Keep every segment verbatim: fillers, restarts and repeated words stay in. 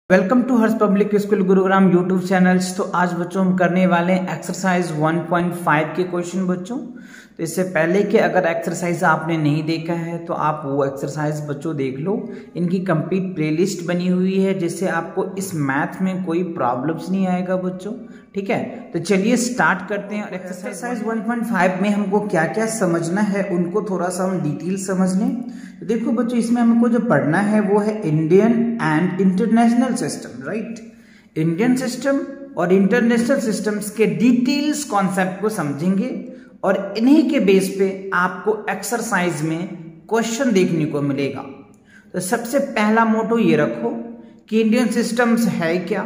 Welcome to Harsh public school Gurugram YouTube channels. तो आज बच्चों हम करने वाले हैं एक्सरसाइज वन पॉइंट फाइव के क्वेश्चन बच्चों। तो इससे पहले कि अगर एक्सरसाइज आपने नहीं देखा है तो आप वो एक्सरसाइज बच्चों देख लो। इनकी कंप्लीट प्लेलिस्ट बनी हुई है जिससे आपको इस मैथ में कोई प्रॉब्लम्स नहीं आएगा बच्चों। ठीक है, तो चलिए स्टार्ट करते हैं। और एक्सरसाइज वन पॉइंट फाइव में हमको क्या क्या समझना है उनको थोड़ा सा हम डिटेल समझ लें। तो देखो बच्चों, इसमें हमको जो पढ़ना है वो है Indian and international system, right. Indian system और इंटरनेशनल सिस्टम्स के डिटेल्स कॉन्सेप्ट को समझेंगे और इन्हीं के बेस पे आपको एक्सरसाइज में क्वेश्चन देखने को मिलेगा। तो सबसे पहला मोटो ये रखो कि इंडियन सिस्टम्स है क्या,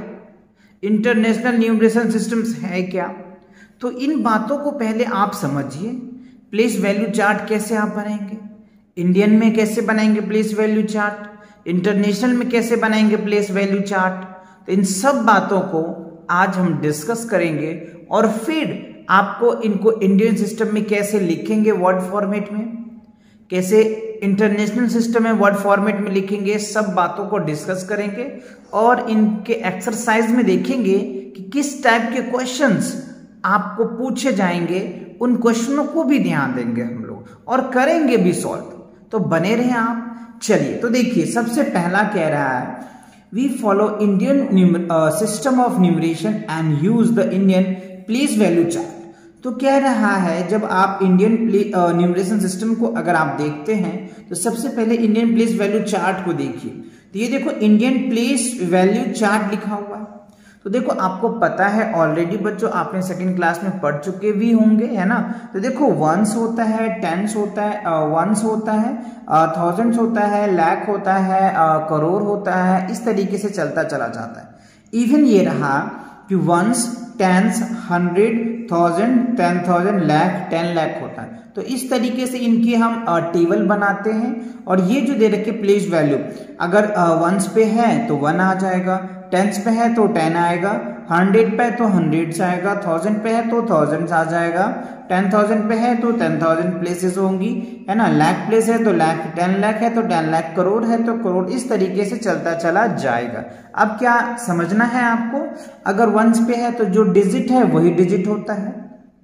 इंटरनेशनल न्यूमरेशन सिस्टम्स है क्या। तो इन बातों को पहले आप समझिए। प्लेस वैल्यू चार्ट कैसे आप बनाएंगे, इंडियन में कैसे बनाएंगे प्लेस वैल्यू चार्ट, इंटरनेशनल में कैसे बनाएंगे प्लेस वैल्यू चार्ट। तो इन सब बातों को आज हम डिस्कस करेंगे और फिर आपको इनको इंडियन सिस्टम में कैसे लिखेंगे वर्ड फॉर्मेट में, कैसे इंटरनेशनल सिस्टम में वर्ड फॉर्मेट में लिखेंगे, सब बातों को डिस्कस करेंगे और इनके एक्सरसाइज में देखेंगे कि किस टाइप के क्वेश्चंस आपको पूछे जाएंगे। उन क्वेश्चनों को भी ध्यान देंगे हम लोग और करेंगे भी सॉल्व। तो बने रहे आप। चलिए, तो देखिए सबसे पहला कह रहा है we follow Indian system of numeration and use the Indian place value chart. तो कह रहा है जब आप इंडियन न्यूमरेशन सिस्टम को अगर आप देखते हैं तो सबसे पहले इंडियन प्लेस वैल्यू चार्ट को देखिए। तो ये देखो इंडियन प्लेस वैल्यू चार्ट लिखा हुआ है। तो देखो आपको पता है ऑलरेडी बच्चों, आपने सेकंड क्लास में पढ़ चुके भी होंगे, है ना। तो देखो वंस होता है, टेंस होता है, वंस होता है, थाउजेंड्स होता है, लाख होता है, करोड़ होता है, इस तरीके से चलता चला जाता है। इवन ये रहा कि ones, tens, hundred, thousand, ten thousand, lakh, ten lakh होता है। तो इस तरीके से इनकी हम टेबल बनाते हैं। और ये जो दे रखे प्लेस वैल्यू, अगर वंस पे है तो वन आ जाएगा, टेंस पे है तो टेन आएगा, हंड्रेड पे है तो हंड्रेड्स आएगा, थाउजेंड पे है तो थाउजेंड्स आ जाएगा, टेन थाउजेंड पे है तो टेन थाउजेंड प्लेसेस होंगी, है ना। लाख प्लेस है तो लाख, टेन लाख है तो टेन लाख, करोड़ है तो करोड़, इस तरीके से चलता चला जाएगा। अब क्या समझना है आपको, अगर वंस पे है तो जो डिजिट है वही डिजिट होता है।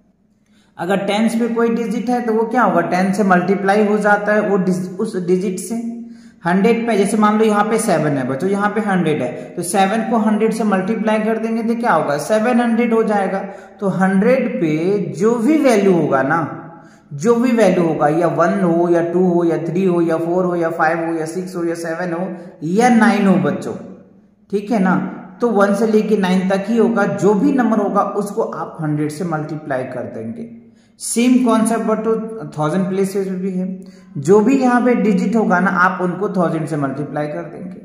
अगर टेंस पे कोई डिजिट है तो वो क्या होगा, टेन से मल्टीप्लाई हो जाता है वो उस डिजिट से। हंड्रेड पे जैसे मान लो यहाँ पे सेवन है बच्चों, यहाँ पे हंड्रेड है, तो सेवन को हंड्रेड से मल्टीप्लाई कर देंगे तो क्या होगा, सेवन हंड्रेड हो जाएगा। तो हंड्रेड पे जो भी वैल्यू होगा ना, जो भी वैल्यू होगा, या वन हो या टू हो या थ्री हो या फोर हो या फाइव हो या सिक्स हो या सेवन हो या नाइन हो बच्चों, ठीक है ना। तो वन से लेके नाइन तक ही होगा, जो भी नंबर होगा उसको आप हंड्रेड से मल्टीप्लाई कर देंगे। सेम कॉन्सेप्ट बटो थाउजेंड प्लेसेस में भी है, जो भी यहाँ पे डिजिट होगा ना आप उनको थाउजेंड से मल्टीप्लाई कर देंगे।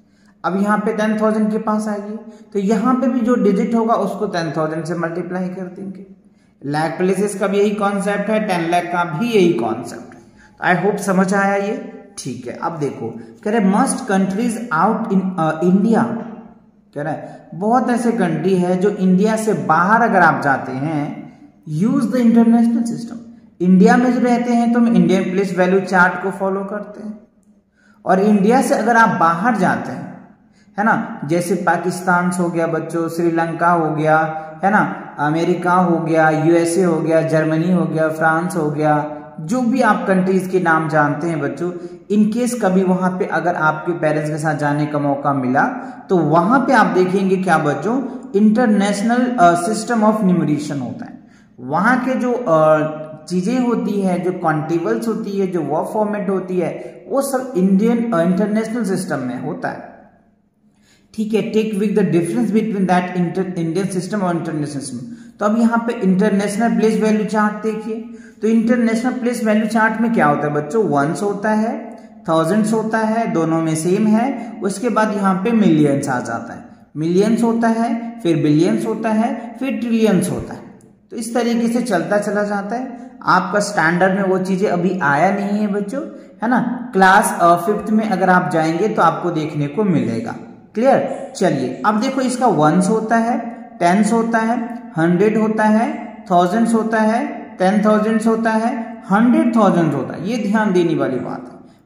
अब यहाँ पे टेन थाउजेंड के पास आइए तो यहाँ पे भी जो डिजिट होगा उसको टेन थाउजेंड से मल्टीप्लाई कर देंगे। लाख प्लेसेस का भी यही कॉन्सेप्ट है, टेन लाख का भी यही कॉन्सेप्ट है। तो आई होप समझ आया ये, ठीक है। अब देखो कह रहे मस्ट कंट्रीज आउट इन इंडिया, कह रहा है बहुत ऐसे कंट्री है जो इंडिया से बाहर अगर आप जाते हैं use the international system. India में जो रहते हैं तो हम इंडियन प्लेस वैल्यू चार्ट को फॉलो करते हैं। और इंडिया से अगर आप बाहर जाते हैं, है ना, जैसे पाकिस्तान हो गया बच्चों, श्रीलंका हो गया, है ना, अमेरिका हो गया, यूएसए हो गया, जर्मनी हो गया, फ्रांस हो गया, जो भी आप कंट्रीज के नाम जानते हैं बच्चों, इनकेस कभी वहां पे अगर आपके पेरेंट्स के साथ जाने का मौका मिला तो वहां पे आप देखेंगे क्या बच्चों, इंटरनेशनल सिस्टम ऑफ न्यूमरेशन होता है। वहां के जो चीजें होती है, जो कॉन्टेबल्स होती है, जो वर्ब फॉर्मेट होती है, वो सब इंडियन इंटरनेशनल सिस्टम में होता है। ठीक है, take with the difference between that Indian system और इंटरनेशनल सिस्टम। तो अब यहाँ पे इंटरनेशनल प्लेस वैल्यू चार्ट देखिए। तो इंटरनेशनल प्लेस वैल्यू चार्ट में क्या होता है बच्चों, वंस होता है, थाउजेंड्स होता है, दोनों में सेम है। उसके बाद यहाँ पे मिलियंस आ जाता है, मिलियंस होता है, फिर बिलियंस होता है, फिर ट्रिलियंस होता है। तो इस तरीके से चलता चला जाता है। आपका स्टैंडर्ड में वो चीजें अभी आया नहीं है बच्चों, है ना। क्लास फिफ्थ में अगर आप जाएंगे तो आपको देखने को मिलेगा। क्लियर। चलिए अब देखो इसका वंस होता है, टेंस होता है, हंड्रेड होता है, थाउजेंड्स होता है, टेन थाउजेंड्स होता है, हंड्रेड थाउजेंड होता है। ये ध्यान देने वाली बात है।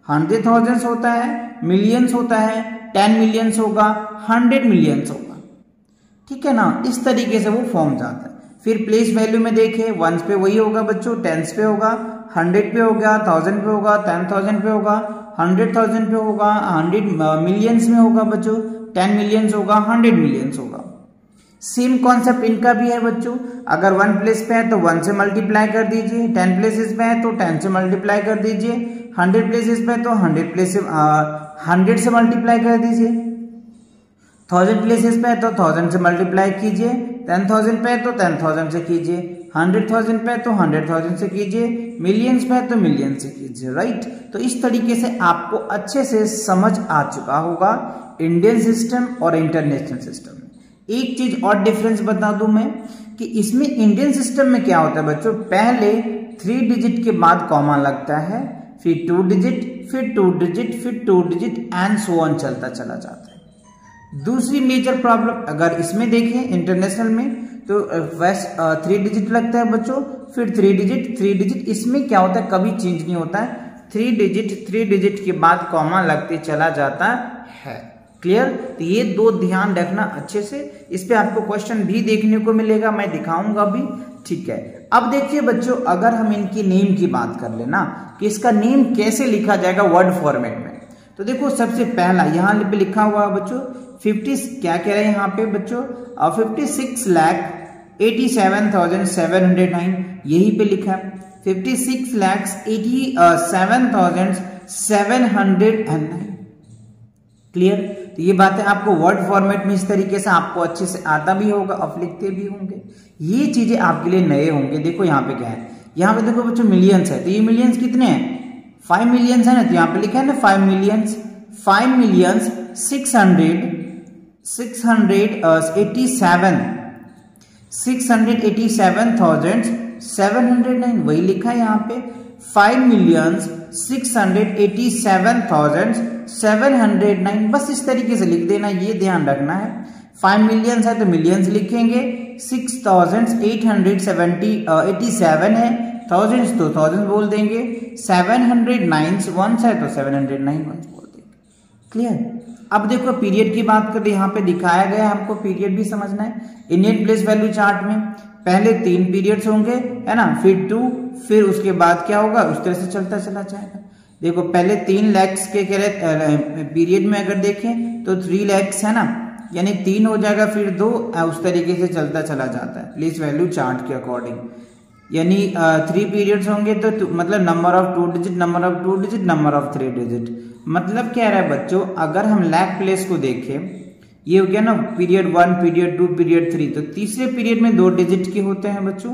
हंड्रेड थाउजेंड्स होता है, मिलियंस होता है, टेन मिलियंस होगा, हंड्रेड मिलियंस होगा, ठीक है ना। इस तरीके से वो फॉर्म जाता है। फिर प्लेस वैल्यू में देखें, वंस पे वही होगा बच्चों, टेंस पे होगा, हंड्रेड पे होगा, थाउजेंड पे होगा, टेन थाउजेंड पे होगा, हंड्रेड थाउजेंड पे होगा, हंड्रेड मिलियंस में होगा बच्चों, टेन मिलियंस होगा, हंड्रेड मिलियंस होगा। सेम कॉन्सेप्ट इनका भी है बच्चों। अगर वन प्लेस पे है तो वन से मल्टीप्लाई कर दीजिए, टेन प्लेसेस पे है तो टेन से मल्टीप्लाई कर दीजिए, हंड्रेड प्लेसेस पे है तो हंड्रेड प्लेस से हंड्रेड से मल्टीप्लाई कर दीजिए, थाउजेंड प्लेसेस पे है तो थाउजेंड से मल्टीप्लाई कीजिए, टेन थाउजेंड पे है तो टेन थाउजेंड से कीजिए, हंड्रेड थाउजेंड पे है तो हंड्रेड थाउजेंड से कीजिए, मिलियंस पे है तो मिलियन से कीजिए, राइट। तो इस तरीके से आपको अच्छे से समझ आ चुका होगा इंडियन सिस्टम और इंटरनेशनल सिस्टम में। एक चीज और डिफरेंस बता दूं मैं कि इसमें इंडियन सिस्टम में क्या होता है बच्चों, पहले थ्री डिजिट के बाद कॉमा लगता है, फिर टू डिजिट, फिर टू डिजिट, फिर two digit and so on चलता चला जाता है। दूसरी मेजर प्रॉब्लम अगर इसमें देखें इंटरनेशनल में तो वैसे थ्री डिजिट लगता है बच्चों, फिर थ्री डिजिट, थ्री डिजिट, इसमें क्या होता है कभी चेंज नहीं होता है, थ्री डिजिट थ्री डिजिट के बाद कॉमा लगते चला जाता है। क्लियर। तो ये दो ध्यान रखना अच्छे से, इस पे आपको क्वेश्चन भी देखने को मिलेगा, मैं दिखाऊंगा भी, ठीक है। अब देखिए बच्चों, अगर हम इनकी नेम की बात कर लेना कि इसका नेम कैसे लिखा जाएगा वर्ड फॉर्मेट में, तो देखो सबसे पहला यहाँ पे लिखा हुआ है बच्चों फिफ्टी, क्या कह रहे हैं यहाँ पे बच्चों, fifty six lakh eighty seven thousand seven hundred nine, यही पे लिखा है fifty six lakhs eighty seven thousand seven hundred and nine. Clear. तो ये बातें आपको वर्ड फॉर्मेट में इस तरीके से आपको अच्छे से आता भी होगा, आप लिखते भी होंगे, ये चीजें आपके लिए नए होंगे। देखो यहाँ पे क्या है, यहाँ पे देखो बच्चों मिलियंस है, तो ये मिलियंस कितने हैं, फाइव मिलियंस है ना, तो यहाँ पे लिखा है ना five millions, five millions six hundred six hundred eighty seven six hundred eighty seven thousand seven hundred nine, वही लिखा है यहाँ पे five millions six hundred eighty seven thousand seven hundred nine. बस इस तरीके से लिख देना, ये ध्यान रखना है। फाइव मिलियंस है तो मिलियंस लिखेंगे, six thousand eight hundred seventy eighty seven है, थाउजेंड तो थाउजेंड बोल देंगे, सेवन हंड्रेड नाइन वंस है तो सेवन हंड्रेड नाइन वंस बोल देंगे। क्लियर। अब देखो पीरियड की बात करें, यहाँ पे दिखाया गया है, हमको पीरियड भी समझना है। इंडियन प्लेस वैल्यू चार्ट में पहले तीन पीरियड्स होंगे, है ना, फिर टू, फिर उसके बाद क्या होगा, उस तरह से चलता चला जाएगा। देखो पहले तीन लैक्स के कह रहे पीरियड में अगर देखें तो थ्री लैक्स है ना, यानी तीन हो जाएगा, फिर दो, उस तरीके से चलता चला जाता है प्लेस वैल्यू चार्ट के अकॉर्डिंग। यानी थ्री पीरियड्स होंगे तो मतलब number of two digit, number of two digit, number of three digit. मतलब क्या रहा है बच्चों, अगर हम लैक प्लेस को देखें, ये हो गया ना period one, period two, period three, तो तीसरे पीरियड में दो डिजिट के होते हैं बच्चों,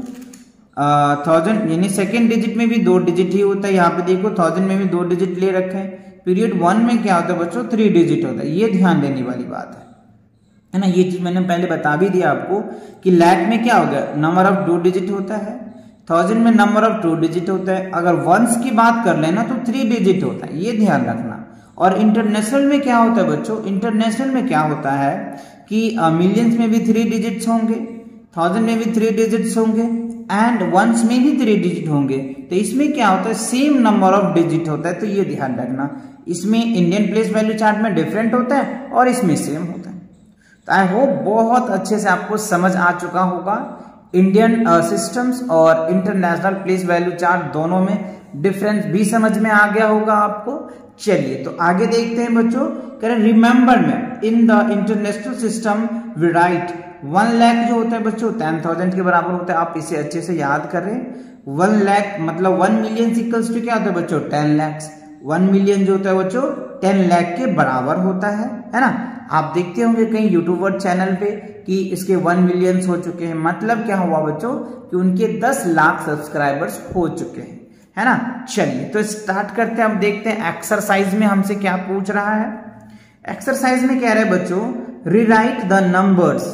थाउजेंड यानी सेकेंड डिजिट में भी दो डिजिट ही होता है। यहाँ पे देखो थाउजेंड में भी दो डिजिट ले रखे हैं। पीरियड वन में क्या होता है बच्चों, थ्री डिजिट होता है, ये ध्यान देने वाली बात है, है ना। ये चीज मैंने पहले बता भी दिया आपको कि लैक में क्या हो गया, नंबर ऑफ टू डिजिट होता है, थाउजेंड में नंबर ऑफ टू डिजिट होता है, अगर वंस की बात कर लेना तो थ्री डिजिट होता है, ये ध्यान रखना। और इंटरनेशनल में क्या होता है बच्चों, इंटरनेशनल में क्या होता है कि मिलियंस में भी थ्री डिजिट्स होंगे, थाउजेंड में भी थ्री डिजिट्स होंगे एंड वंस में भी थ्री डिजिट होंगे। तो इसमें क्या होता है, सेम नंबर ऑफ डिजिट होता है, तो ये ध्यान रखना। इसमें इंडियन प्लेस वैल्यू चार्ट में डिफरेंट होता है और इसमें सेम होता है। तो आई होप बहुत अच्छे से आपको समझ आ चुका होगा इंडियन सिस्टम्स uh, और इंटरनेशनल प्लेस वैल्यू चार्ट दोनों में डिफरेंस भी समझ में आ गया होगा आपको। चलिए तो आगे देखते हैं बच्चों, करें रिमेंबर में in the international system we write one lakh जो होता है बच्चों टेन थाउजेंड के बराबर होता है, आप इसे अच्छे से याद कर रहे हैं। वन लैख मतलब वन मिलियन इक्वल्स टू क्या होता है बच्चों, टेन लैक्स। वन मिलियन जो होता है बच्चों टेन लाख के बराबर होता है, है ना। आप देखते होंगे कहीं यूट्यूबर चैनल पे कि इसके वन मिलियन हो चुके हैं, मतलब क्या हुआ बच्चों कि उनके दस लाख सब्सक्राइबर्स हो चुके हैं, है ना। चलिए तो स्टार्ट करते हैं, अब देखते हैं एक्सरसाइज में हमसे क्या पूछ रहा है। एक्सरसाइज में कह रहे हैं बच्चों, rewrite the numbers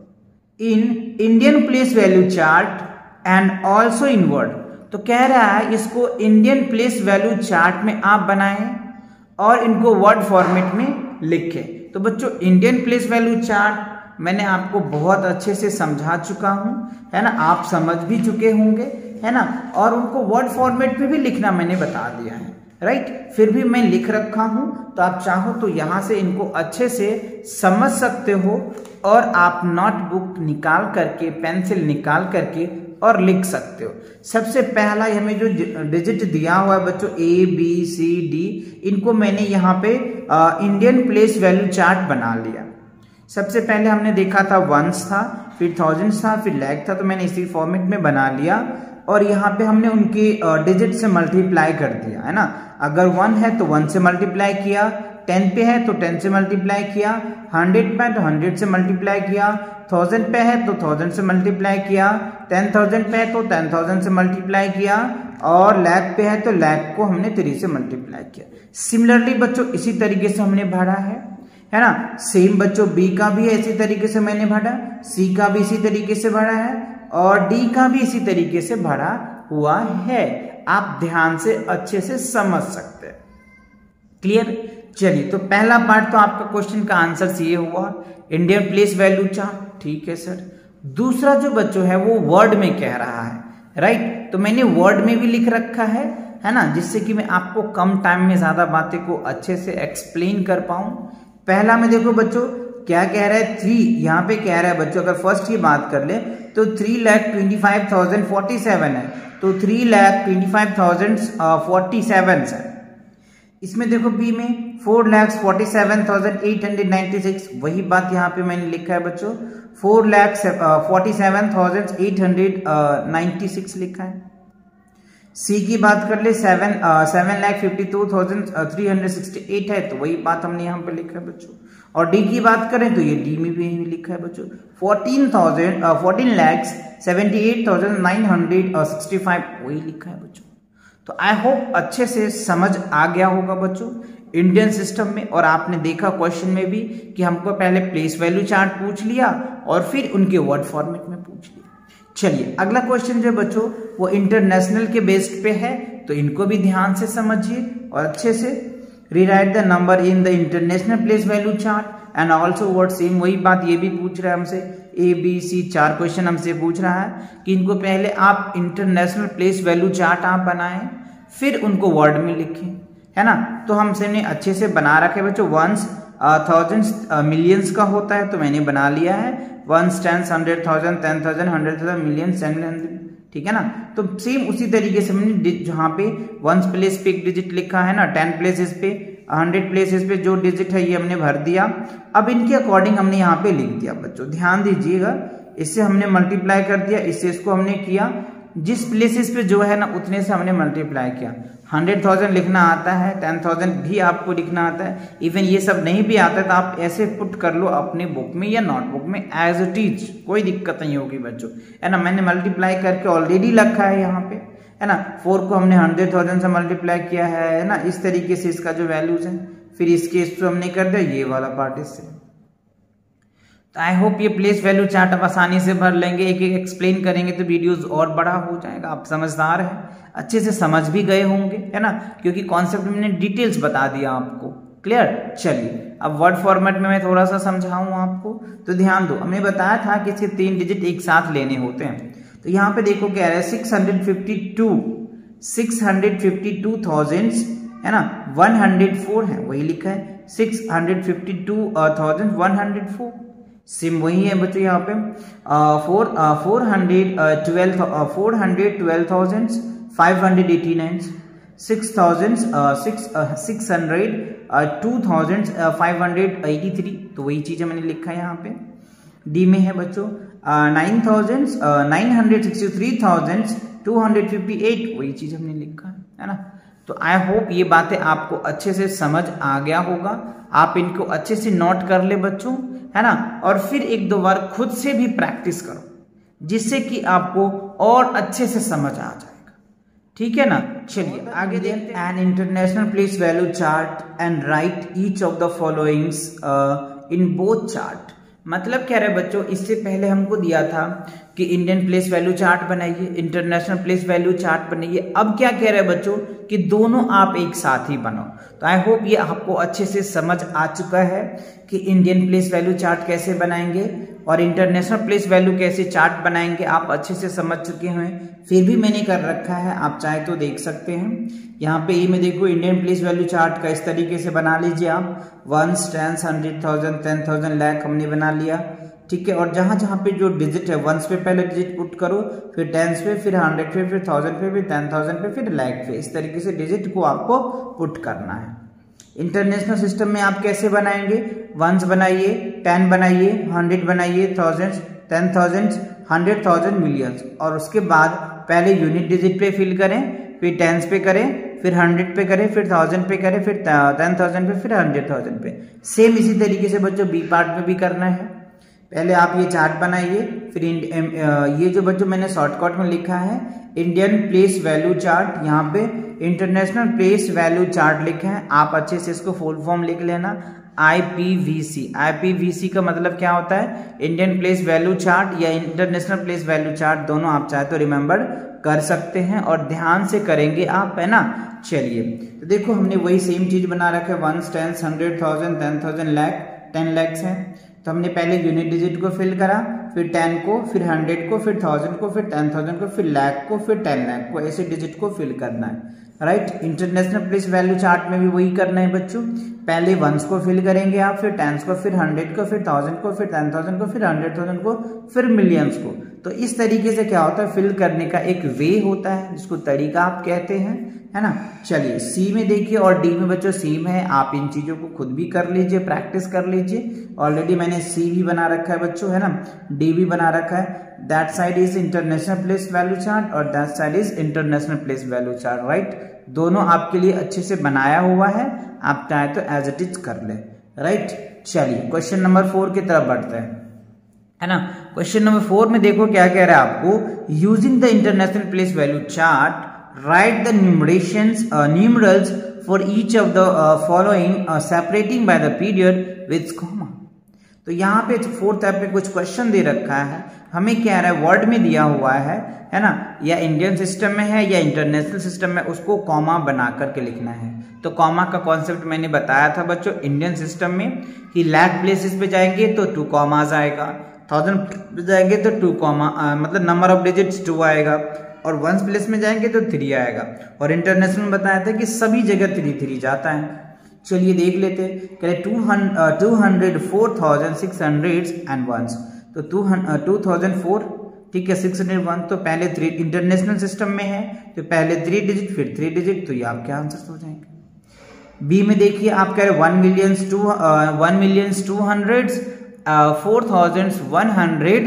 in Indian place value chart and also in word. तो कह रहा है इसको इंडियन प्लेस वैल्यू चार्ट में आप बनाएं और इनको वर्ड फॉर्मेट में लिखें। तो बच्चों इंडियन प्लेस वैल्यू चार्ट मैंने आपको बहुत अच्छे से समझा चुका हूं, है ना, आप समझ भी चुके होंगे, है ना, और उनको वर्ड फॉर्मेट में भी लिखना मैंने बता दिया है, राइट right? फिर भी मैं लिख रखा हूं, तो आप चाहो तो यहां से इनको अच्छे से समझ सकते हो और आप नोटबुक निकाल करके, पेंसिल निकाल करके और लिख सकते हो। सबसे पहला हमें जो डिजिट दिया हुआ है बच्चों ए बी सी डी, इनको मैंने यहाँ पे इंडियन प्लेस वैल्यू चार्ट बना लिया। सबसे पहले हमने देखा था वंस था, फिर थाउजेंड्स था, फिर लैख था, तो मैंने इसी फॉर्मेट में बना लिया और यहाँ पे हमने उनके डिजिट से मल्टीप्लाई कर दिया, है ना। अगर वन है तो वन से मल्टीप्लाई किया, टेन पे है तो टेन से मल्टीप्लाई किया, हंड्रेड पे है तो हंड्रेड से मल्टीप्लाई किया, थाउजेंड पे है तो थाउजेंड से मल्टीप्लाई किया, टेन थाउजेंड पे है तो टेन थाउजेंड से मल्टीप्लाई किया, और लैख पे है तो लैख को हमने थ्री से मल्टीप्लाई किया। सिमिलरली बच्चों इसी तरीके से हमने भरा है, है ना। सेम बच्चों बी का भी इसी तरीके से मैंने भरा, सी का भी इसी तरीके से भरा है और डी का भी इसी तरीके से भरा हुआ है। आप ध्यान से अच्छे से समझ सकते हैं। क्लियर? चलिए, तो पहला पार्ट तो आपका क्वेश्चन का आंसर ये हुआ, इंडियन प्लेस वैल्यू चार्ट। ठीक है सर। दूसरा जो बच्चों है वो वर्ड में कह रहा है, राइट। तो मैंने वर्ड में भी लिख रखा है, है ना, जिससे कि मैं आपको कम टाइम में ज्यादा बातें को अच्छे से एक्सप्लेन कर पाऊं। पहला में देखो बच्चों क्या कह रहा है, थ्री, यहाँ पे कह रहा है बच्चों, अगर फर्स्ट की बात कर ले तो three lakh twenty five thousand forty seven है, तो three lakh twenty five thousand forty seven है। इसमें देखो बी में four lakhs forty seven thousand eight hundred ninety six, वही बात यहाँ पे मैंने लिखा है बच्चों, four lakhs forty seven thousand eight hundred ninety six लिखा है। सी की बात कर ले seven seven lakh fifty two thousand three hundred sixty eight है, तो वही बात हमने यहाँ पे लिखा है बच्चों। और डी की बात करें तो ये डी में भी लिखा है बच्चों, fourteen thousand fourteen lakhs seventy eight thousand nine hundred sixty five, वही लिखा है बच्चों। तो आई होप अच्छे से समझ आ गया होगा बच्चों इंडियन सिस्टम में। और आपने देखा क्वेश्चन में भी कि हमको पहले प्लेस वैल्यू चार्ट पूछ लिया और फिर उनके वर्ड फॉर्मेट में पूछ लिया। चलिए, अगला क्वेश्चन जो बच्चों वो इंटरनेशनल के बेस्ड पे है, तो इनको भी ध्यान से समझिए और अच्छे से। Rewrite the number in the international place value chart and also word same, वही बात ये भी पूछ रहा है हमसे, ए बी सी चार क्वेश्चन हमसे पूछ रहा है कि इनको पहले आप इंटरनेशनल प्लेस वैल्यू चार्ट आप बनाएं, फिर उनको वर्ड में लिखें, है ना। तो हमसे ने अच्छे से बना रखे बच्चों, वंस थाउजेंड्स मिलियंस का होता है तो मैंने बना लिया है, ones tens hundred thousand ten thousand hundred thousand million seven hundred, ठीक है ना। तो सेम उसी तरीके से मैंने जहाँ पे वंस प्लेस पे एक डिजिट लिखा है ना, टेन प्लेसेस पे, हंड्रेड प्लेसेस पे जो डिजिट है ये हमने भर दिया। अब इनके अकॉर्डिंग हमने यहाँ पे लिख दिया बच्चों, ध्यान दीजिएगा। इससे हमने मल्टीप्लाई कर दिया, इससे इसको हमने किया, जिस प्लेसेस पे जो है ना उतने से हमने मल्टीप्लाई किया। हंड्रेड थाउजेंड लिखना आता है, टेन थाउजेंड भी आपको लिखना आता है, इवन ये सब नहीं भी आता है तो आप ऐसे पुट कर लो अपने बुक में या नोटबुक में एज इट इज, कोई दिक्कत नहीं होगी बच्चों, है ना। मैंने मल्टीप्लाई करके ऑलरेडी रखा है यहाँ पे, है ना। फोर को हमने हंड्रेड थाउजेंड से मल्टीप्लाई किया है, है ना। इस तरीके से इसका जो वैल्यूज है, फिर इसके इसको हमने कर दिया ये वाला पार्ट इससे। तो आई होप ये प्लेस वैल्यू चार्ट आप आसानी से भर लेंगे, एक एक एक्सप्लेन करेंगे तो वीडियोस और बड़ा हो जाएगा। आप समझदार हैं, अच्छे से समझ भी गए होंगे, है ना, क्योंकि कॉन्सेप्ट मैंने डिटेल्स बता दिया आपको। क्लियर? चलिए, अब वर्ड फॉर्मेट में मैं थोड़ा सा समझाऊं आपको, तो ध्यान दो। हमने बताया था कि इसके तीन डिजिट एक साथ लेने होते हैं, तो यहाँ पे देखो क्या है, six hundred fifty two six hundred fifty two thousand, है ना, वन हंड्रेड फोर है, वही लिखा है, six hundred fifty two thousand one hundred four, same वही है बच्चों। यहाँ पे four four hundred twelve four hundred twelve thousand five hundred eighty nine, six thousand six six hundred two thousand five hundred eighty three, तो वही चीजें मैंने लिखा है यहाँ पे। डी में है बच्चों nine thousand nine hundred sixty three thousand two hundred fifty eight, वही चीज हमने लिखा है, है ना। तो आई होप ये बातें आपको अच्छे से समझ आ गया होगा। आप इनको अच्छे से नोट कर ले बच्चों, है ना, और फिर एक दो बार खुद से भी प्रैक्टिस करो, जिससे कि आपको और अच्छे से समझ आ जाएगा, ठीक है ना। चलिए आगे देखते हैं। An international place value chart and write each of the followings in both chart. मतलब क्या रहे बच्चों, इससे पहले हमको दिया था कि इंडियन प्लेस वैल्यू चार्ट बनाइए, इंटरनेशनल प्लेस वैल्यू चार्ट बनाइए। अब क्या कह रहे हैं बच्चों कि दोनों आप एक साथ ही बनाओ। तो आई होप ये आपको अच्छे से समझ आ चुका है कि इंडियन प्लेस वैल्यू चार्ट कैसे बनाएंगे और इंटरनेशनल प्लेस वैल्यू कैसे चार्ट बनाएंगे, आप अच्छे से समझ चुके हैं। फिर भी मैंने कर रखा है, आप चाहे तो देख सकते हैं। यहाँ पे ये में देखो इंडियन प्लेस वैल्यू चार्ट का इस तरीके से बना लीजिए आप। Ones, tens, hundred, thousand, ten thousand, lakh हमने बना लिया, ठीक है। और जहां जहां पे जो डिजिट है, वंस पे पहले डिजिट पुट करो, फिर टेंस पे, फिर हंड्रेड पे, फिर थाउजेंड पे, फिर टेन थाउजेंड पे, फिर लैख पे। इस तरीके से डिजिट को आपको पुट करना है। इंटरनेशनल सिस्टम में आप कैसे बनाएंगे? वंस बनाइए, टेन बनाइए, हंड्रेड बनाइए, thousand, ten thousand, hundred thousand, millions. और उसके बाद पहले यूनिट डिजिट पे फिल करें, फिर टेंस पे करें, फिर हंड्रेड पे करें, फिर थाउजेंड पे करें, फिर टेन थाउजेंड पे, फिर हंड्रेड थाउजेंड पे। सेम इसी तरीके से बच्चों बी पार्ट में भी करना है। पहले आप ये चार्ट बनाइए, फिर ये जो बच्चों मैंने शॉर्टकट में लिखा है इंडियन प्लेस वैल्यू चार्ट, यहाँ पे इंटरनेशनल प्लेस वैल्यू चार्ट लिखा है। आप अच्छे से इसको फुल फॉर्म लिख लेना, I P V C. I P V C का मतलब क्या होता है? इंडियन प्लेस वैल्यू चार्ट या इंटरनेशनल प्लेस वैल्यू चार्ट, दोनों आप चाहे तो रिमेंबर कर सकते हैं और ध्यान से करेंगे आप, है ना। चलिए तो देखो हमने वही सेम चीज बना रखा है। Ones, tens, hundred, thousand, ten thousand, lakh, ten lakhs है। तो हमने पहले यूनिट डिजिट को फिल करा, फिर टेन को, फिर हंड्रेड को, फिर थाउजेंड को, फिर टेन थाउजेंड को, फिर लैख को, फिर टेन लैख को, ऐसे डिजिट को फिल करना है, right. International place value chart में भी वही करना है बच्चों। पहले वंस को फिल करेंगे आप, फिर टेंस को, फिर हंड्रेड को, फिर थाउजेंड को, फिर टेन थाउजेंड को, फिर हंड्रेड थाउजेंड को, फिर मिलियंस को। तो इस तरीके से क्या होता है, फिल करने का एक वे होता है जिसको तरीका आप कहते हैं, है ना। चलिए सी में देखिए और डी में बच्चों सेम है। आप इन चीजों को खुद भी कर लीजिए, प्रैक्टिस कर लीजिए। ऑलरेडी मैंने सी भी बना रखा है बच्चों, है ना, डी भी बना रखा है। That side is international place value chart और that side is international place value chart, right. दोनों आपके लिए अच्छे से बनाया हुआ है, आप चाहे तो एज इट इज कर ले, राइट। चलिए क्वेश्चन नंबर फोर की तरफ बढ़ते हैं, है ना। क्वेश्चन नंबर फोर में देखो क्या कह रहा है आपको, using the international place value chart write the numerations uh, numerals for each of the uh, following uh, separating by the period with comma। तो यहाँ पे फोर्थ ऐप में कुछ क्वेश्चन दे रखा है, हमें क्या रहा है, वर्ड में दिया हुआ है, है ना, या इंडियन सिस्टम में है या इंटरनेशनल सिस्टम में, उसको कॉमा बना करके लिखना है। तो कॉमा का कॉन्सेप्ट मैंने बताया था बच्चों इंडियन सिस्टम में कि लैख प्लेसेस पे जाएंगे तो टू कॉमाज आएगा, थाउजेंड पे जाएंगे तो टू कॉमा मतलब नंबर ऑफ डिजिट्स टू आएगा, और वंस प्लेस में जाएंगे तो थ्री आएगा। और इंटरनेशनल में बताया था कि सभी जगह थ्री थ्री जाता है। चलिए देख लेते हैं, कह रहे two hundred four thousand six hundred and ones. तो टू टू थाउजेंड फोर, ठीक है, सिक्स हंड्रेड वन। तो पहले थ्री इंटरनेशनल सिस्टम में है तो पहले थ्री डिजिट फिर थ्री डिजिट, तो ये आपके आंसर हो जाएंगे। बी में देखिए आप कह रहे one millions two one millions two hundred four thousand one hundred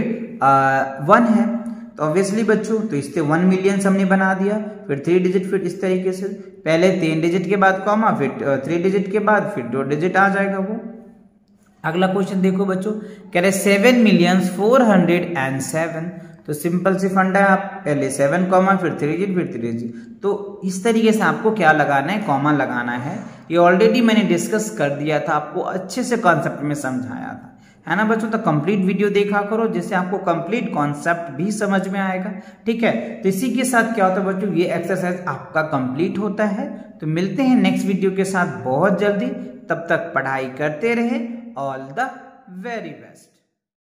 one है। तो ऑब्वियसली बच्चों तो इससे वन मिलियन हमने बना दिया, फिर थ्री डिजिट, फिर इस तरीके से पहले तीन डिजिट के बाद कॉमा, फिर थ्री डिजिट के बाद फिर दो डिजिट आ जाएगा वो। अगला क्वेश्चन देखो बच्चों, कह रहे seven million four hundred and seven. तो सिंपल सी फंडा है, आप पहले सेवन कॉमा फिर थ्री डिजिट फिर थ्री डिजिट। तो इस तरीके से आपको क्या लगाना है, कॉमा लगाना है। ये ऑलरेडी मैंने डिस्कस कर दिया था, आपको अच्छे से कॉन्सेप्ट में समझाया था, है ना बच्चों। तो कंप्लीट वीडियो देखा करो जिससे आपको कंप्लीट कॉन्सेप्ट भी समझ में आएगा, ठीक है। तो इसी के साथ क्या होता है बच्चों, ये एक्सरसाइज आपका कंप्लीट होता है। तो मिलते हैं नेक्स्ट वीडियो के साथ बहुत जल्दी, तब तक पढ़ाई करते रहे। All the very best.